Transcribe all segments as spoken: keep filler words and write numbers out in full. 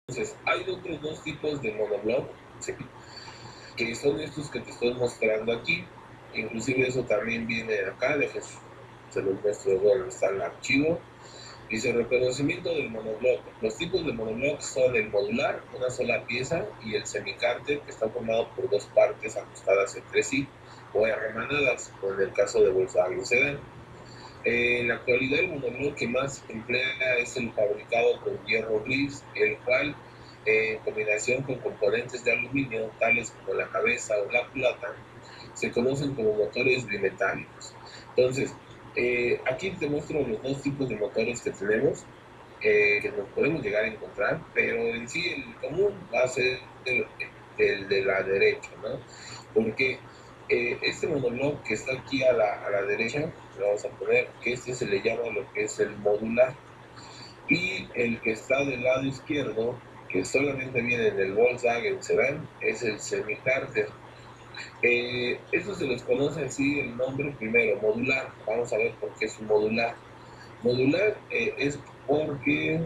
Entonces, hay otros dos tipos de monobloc, ¿sí? Que son estos que te estoy mostrando aquí. Inclusive eso también viene acá, déjense, se los muestro donde está el archivo. Dice reconocimiento del monobloc. Los tipos de monobloc son el modular, una sola pieza, y el semicárter, que está formado por dos partes ajustadas entre sí o hermanadas, como en el caso de Volkswagen Sedan. Eh, en la actualidad, el monobloc que más emplea es el fabricado con hierro gris, el cual, eh, en combinación con componentes de aluminio, tales como la cabeza o la culata, se conocen como motores bimetálicos. Entonces, eh, aquí te muestro los dos tipos de motores que tenemos, eh, que nos podemos llegar a encontrar, pero en sí el común va a ser el, el de la derecha, ¿no? Porque eh, este monobloc que está aquí a la, a la derecha, le vamos a poner que este se le llama lo que es el modular, y el que está del lado izquierdo, que solamente viene en el Volkswagen Sedan, es el semicárter. Eh, esto se les conoce así el nombre primero, modular. Vamos a ver por qué es un modular. Modular eh, es porque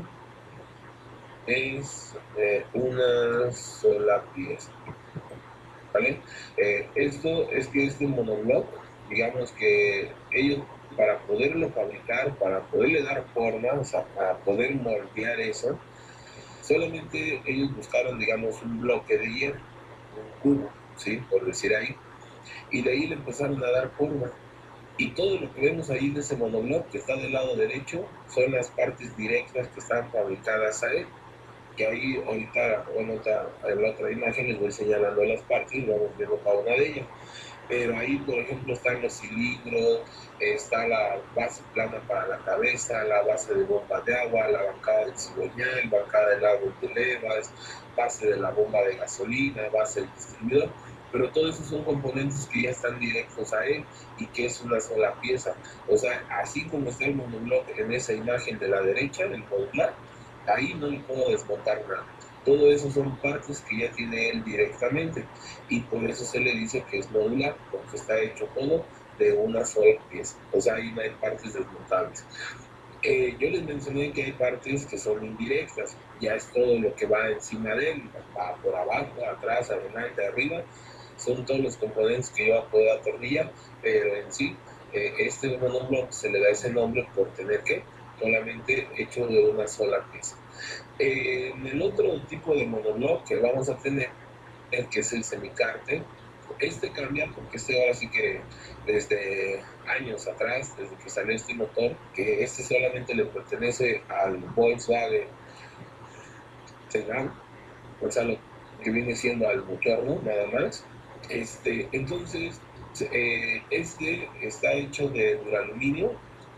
es eh, una sola pieza, ¿vale? Eh, esto es que este monobloc, digamos que ellos para poderlo fabricar, para poderle dar forma, o sea, para poder moldear eso, solamente ellos buscaron, digamos, un bloque de hierro, un cubo, ¿sí? Por decir ahí, y de ahí le empezaron a dar forma. Y todo lo que vemos ahí de ese monobloc que está del lado derecho son las partes directas que están fabricadas a él. Que ahí ahorita, bueno, en la otra imagen les voy señalando las partes, vamos viendo cada una de ellas. Pero ahí, por ejemplo, están los cilindros, está la base plana para la cabeza, la base de bomba de agua, la bancada del cigüeñal, bancada del árbol de levas, base de la bomba de gasolina, base del distribuidor. Pero todos esos son componentes que ya están directos a él y que es una sola pieza. O sea, así como está el monobloc en esa imagen de la derecha, el modular, ahí no le puedo desmontar nada. Todo eso son partes que ya tiene él directamente y por eso se le dice que es modular, porque está hecho todo de una sola pieza. O sea, ahí no hay partes desmontables. Eh, yo les mencioné que hay partes que son indirectas, ya es todo lo que va encima de él, va por abajo, atrás, adelante, arriba, son todos los componentes que yo puedo atornillar, pero en sí, eh, este monobloc se le da ese nombre por tener que solamente hecho de una sola pieza. Eh, en el otro tipo de monobloc que vamos a tener, el que es el semicárter, este cambia porque este ahora sí que desde años atrás, desde que salió este motor, que este solamente le pertenece al Volkswagen Sedan, o sea, lo que viene siendo al motor, ¿no? Nada más. Este, entonces, eh, este está hecho de duraluminio,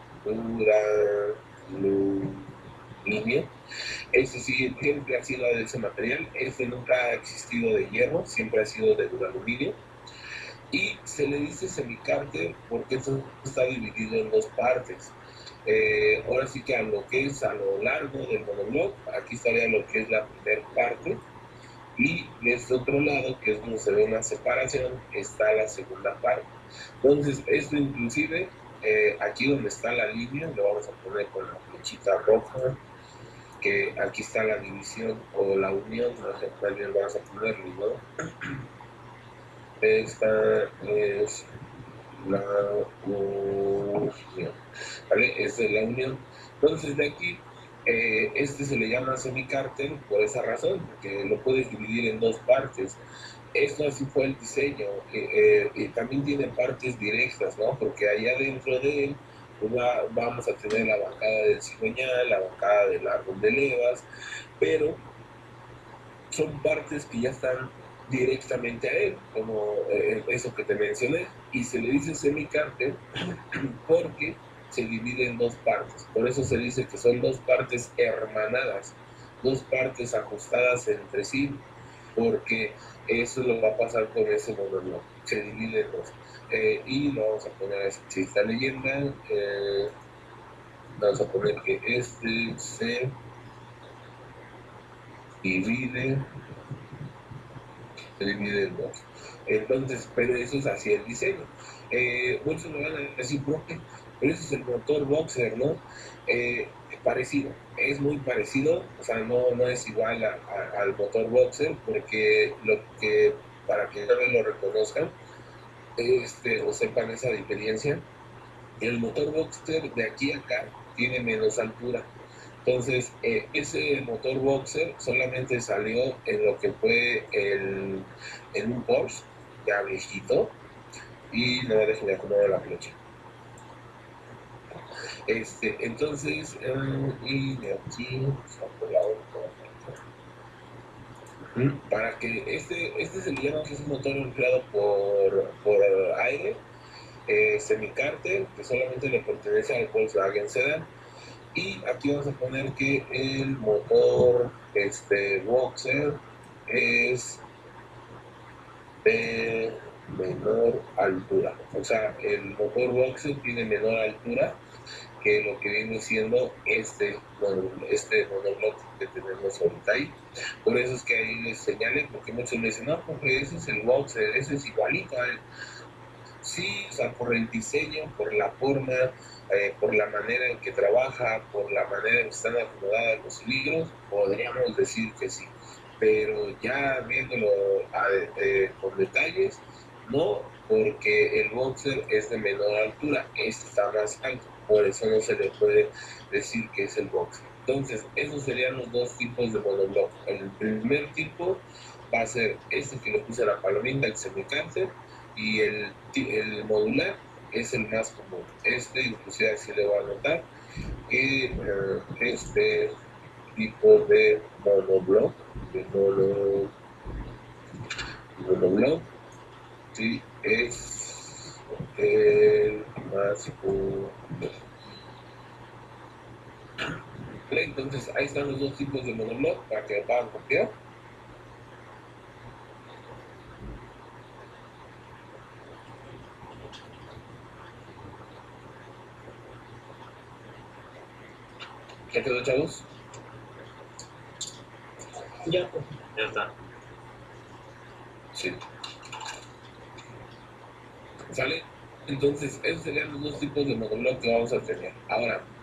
duraluminio. Este sí, siempre ha sido de ese material. Este nunca ha existido de hierro, siempre ha sido de duraluminio. Y se le dice semicárter porque esto está dividido en dos partes. Eh, ahora sí que a lo que es a lo largo del monobloc, aquí estaría lo que es la primera parte, y de este otro lado, que es donde se ve una separación, está la segunda parte. Entonces, esto inclusive, eh, aquí donde está la línea, lo vamos a poner con la flechita roja, que aquí está la división o la unión, no sé, también vamos a ponerlo, ¿no? Esta es la unión, ¿vale? Esta es la unión. Entonces, de aquí, eh, este se le llama semicárter por esa razón, porque lo puedes dividir en dos partes. Esto así fue el diseño, eh, eh, y también tiene partes directas, ¿no? Porque allá dentro de él pues va, vamos a tener la bancada del cigüeñal, la bancada del árbol de levas, pero son partes que ya están directamente a él, como eh, eso que te mencioné, y se le dice semicárter porque se divide en dos partes. Por eso se dice que son dos partes hermanadas, dos partes ajustadas entre sí, porque eso lo va a pasar con ese monólogo. Se divide en dos. Eh, y lo vamos a poner así. Esta leyenda, eh, vamos a poner que este se divide, se divide en dos. Entonces, pero eso es así el diseño. Eh, muchos me van a decir, ¿por qué? Pero ese es el motor boxer, ¿no? Eh, parecido, es muy parecido, o sea, no, no es igual a, a, al motor boxer, porque lo que, para que también lo reconozcan, este, o sepan esa diferencia, el motor boxer de aquí a acá tiene menos altura. Entonces, eh, ese motor boxer solamente salió en lo que fue el, en un Porsche ya viejito, y no me dejen de acomodar la flecha. Este, entonces, um, y de aquí, saco la otra. Para que este, este se le llama que es un motor inflado por, por aire, eh, semicárter, que solamente le pertenece al Volkswagen Sedan. Y aquí vamos a poner que el motor este, boxer es de menor altura. O sea, el motor boxer tiene menor altura que lo que viene siendo este, este monoblock que tenemos ahorita ahí. Por eso es que ahí les señalé, porque muchos me dicen, no, porque ese es el boxer, ese es igualito a él. Sí, o sea, por el diseño, por la forma, eh, por la manera en que trabaja, por la manera en que están acomodados los cilindros, podríamos decir que sí. Pero ya viéndolo a, eh, con detalles, no, porque el boxer es de menor altura, este está más alto, por eso no se le puede decir que es el boxer. Entonces, esos serían los dos tipos de monoblock. El primer tipo va a ser este que le puse a la palomita, el semicáncer, y el, el modular es el más común. Este, inclusive así le voy a anotar que uh, este tipo de monoblock, de mono, monoblock, sí, es el más común. Entonces, ahí están los dos tipos de monoblock para que lo puedan copiar. ¿Ya quedó, chavos? Ya, pues. Ya está. Sí. ¿Sale? Entonces, esos serían los dos tipos de monoblock que vamos a tener. Ahora,